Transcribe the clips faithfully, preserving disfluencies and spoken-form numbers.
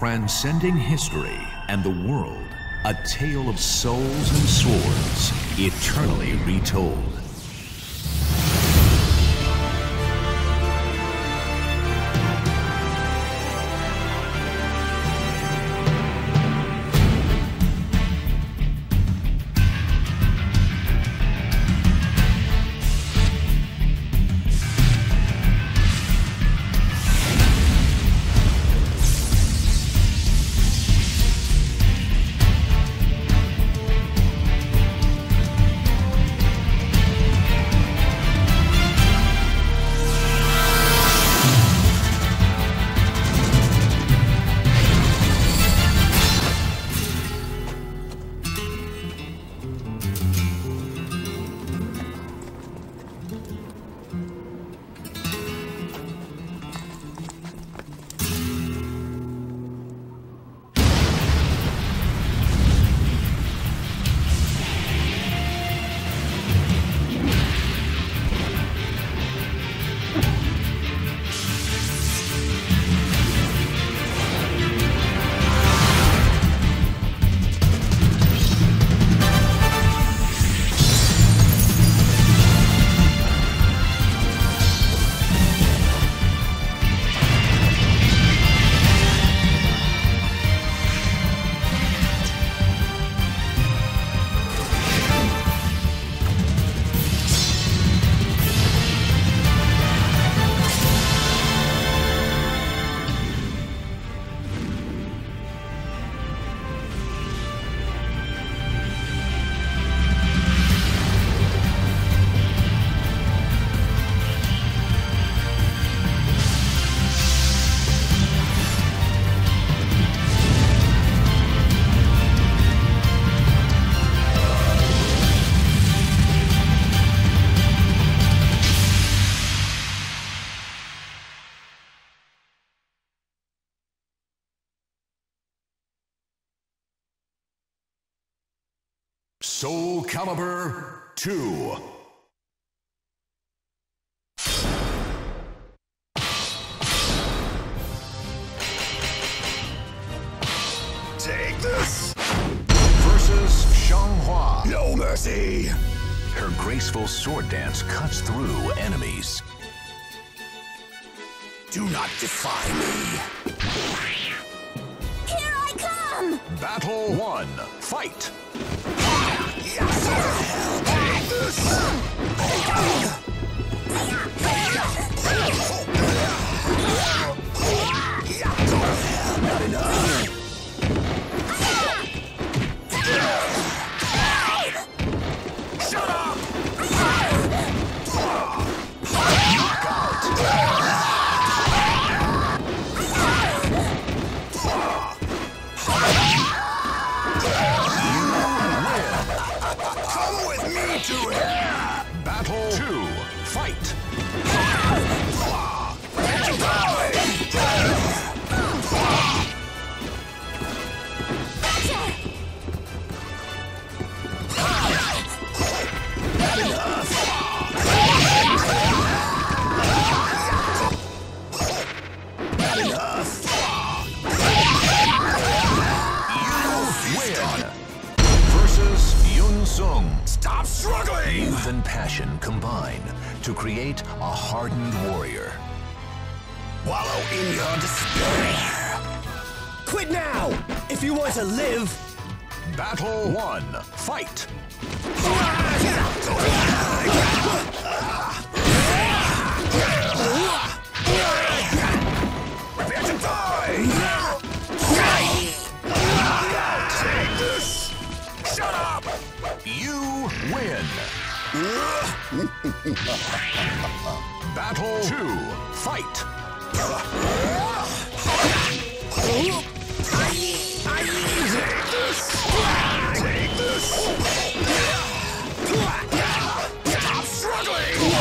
Transcending history and the world, a tale of souls and swords, eternally retold. Soul Calibur two. Take this! Versus Xianghua. No mercy! Her graceful sword dance cuts through enemies. Do not defy me! Here I come! Battle one. Fight! Take this! Not enough! Shut up! Come with me to it! Battle two. Fight! Stop struggling! Youth and passion combine to create a hardened warrior. Wallow in your despair! Quit now! If you want to live! Battle one. Fight! Prepare to die! Take this! Shut up! You win! Battle two. Fight! Take this! Take this! Stop struggling!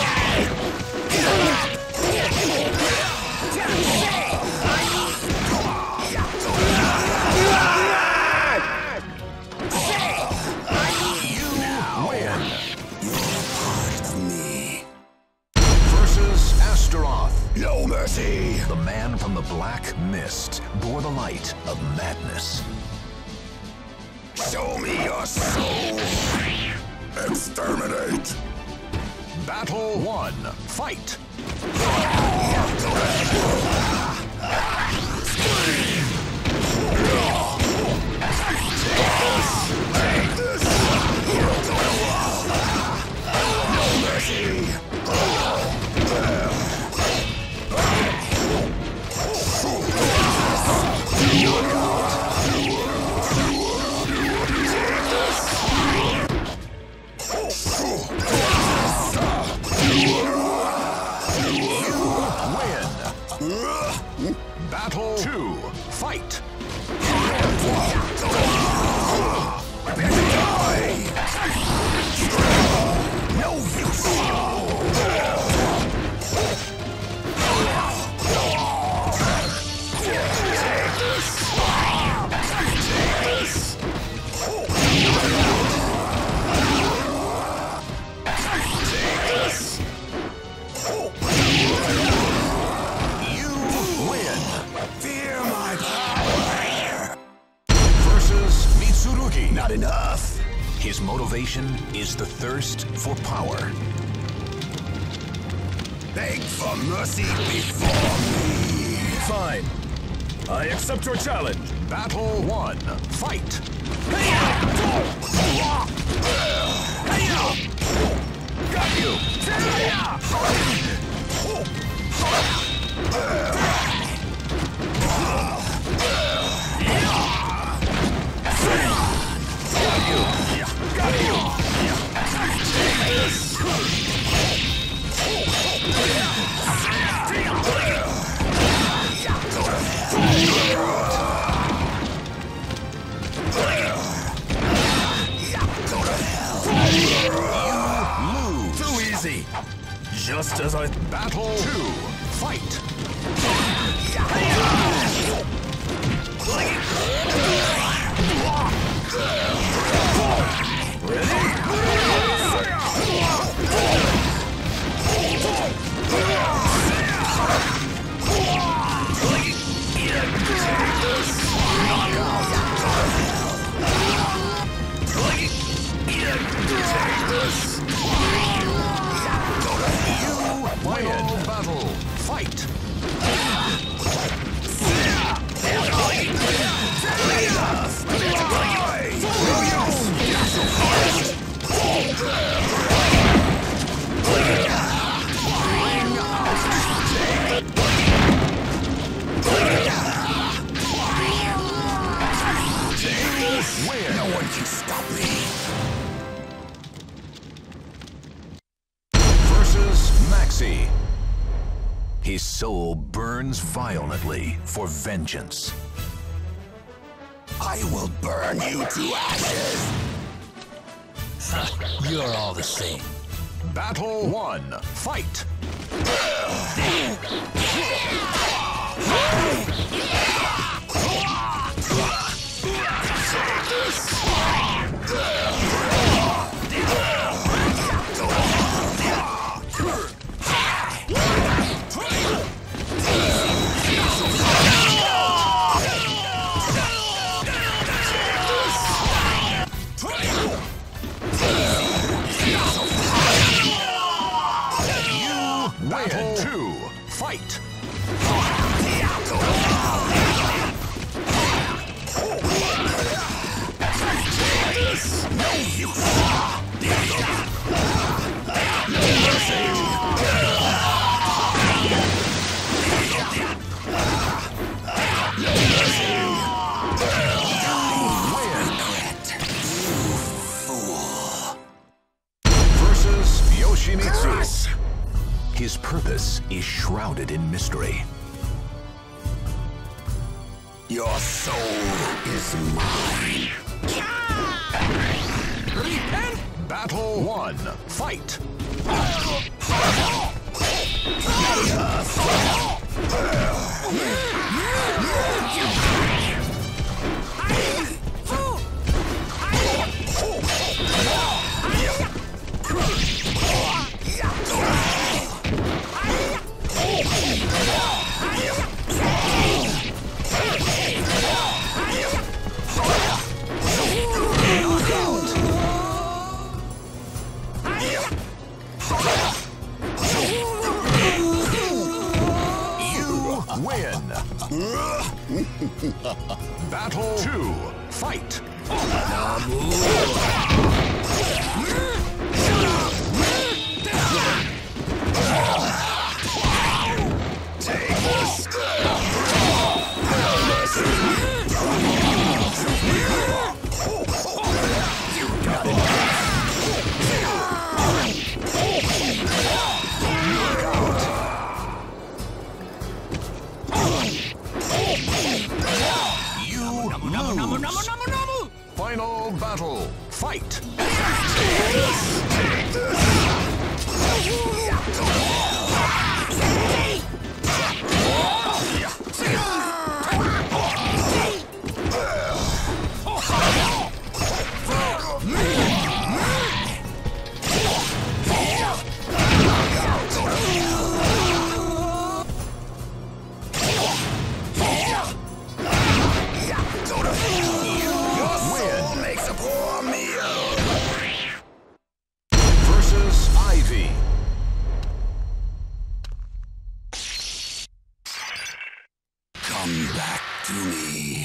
Versus Astaroth. No mercy! mercy! The man from the black mist bore the light of madness. Show me your soul! Exterminate! Battle one. Fight! Take this! No mercy! Battle two. Fight! No use! Not enough. His motivation is the thirst for power. Beg for mercy before me. Fine. I accept your challenge. Battle one. Fight! Got you! Too easy. Just as I... Battle two. Fight! Final battle. Fight! Where? No one can stop me. Versus Maxi. His soul burns violently for vengeance. I will burn you to ashes. You're all the same. Battle one. Fight! Battle two. Fight! No use. Versus Yoshimitsu. His purpose is shrouded in mystery. Your soul is mine. Battle one. Fight! Battle two. Fight. Final battle. Fight. Come back to me.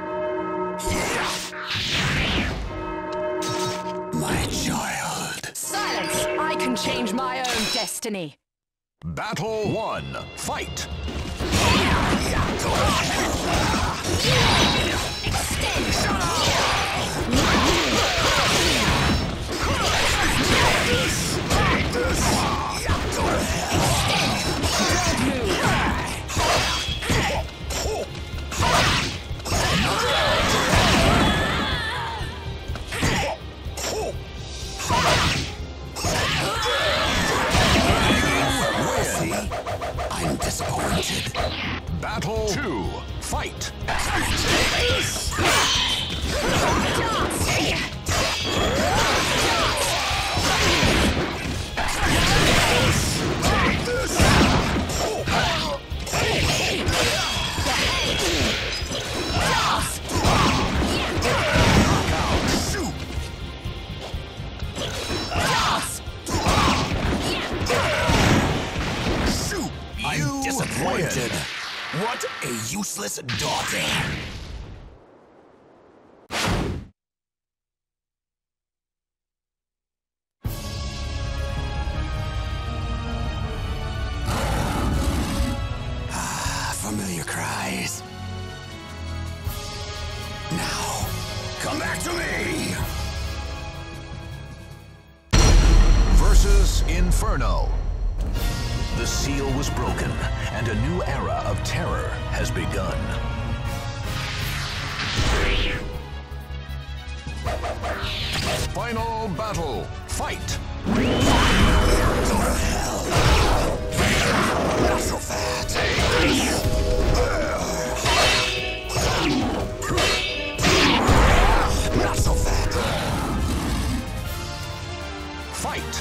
My child. Silence! I can change my own destiny. Battle one. Fight. I'm disappointed. Battle two. Fight. I'm disappointed. What a useless daughter. Ah, familiar cries. Now, come back to me! Versus Inferno. The seal was broken, and a new era of terror has begun. Final battle. Fight. Not so fast. Not so fast. Fight.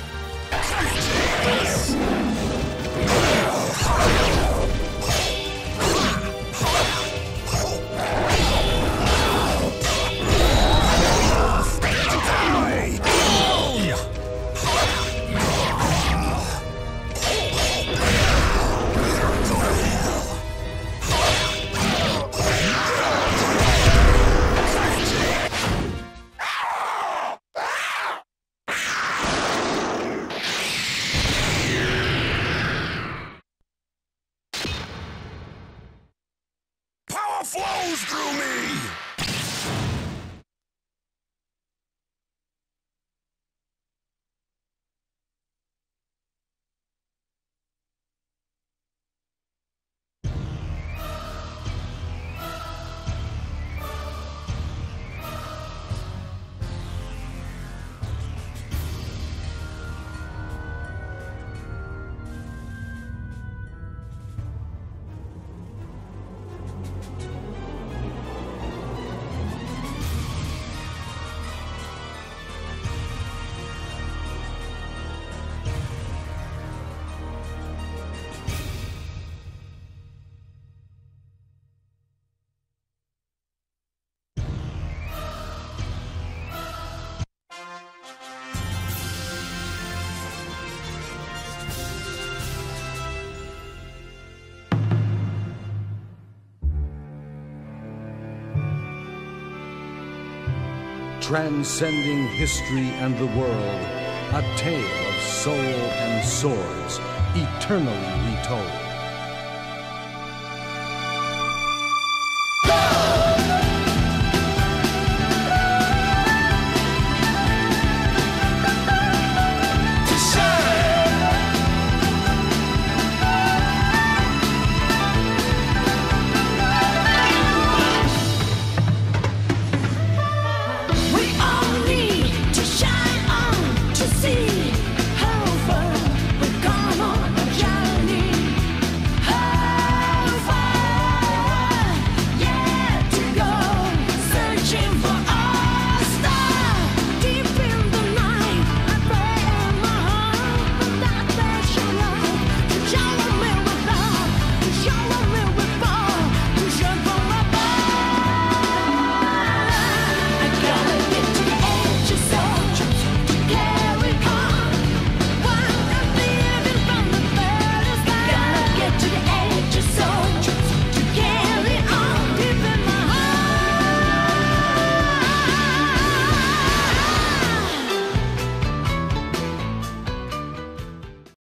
transcending history and the world, a tale of soul and swords, eternally retold.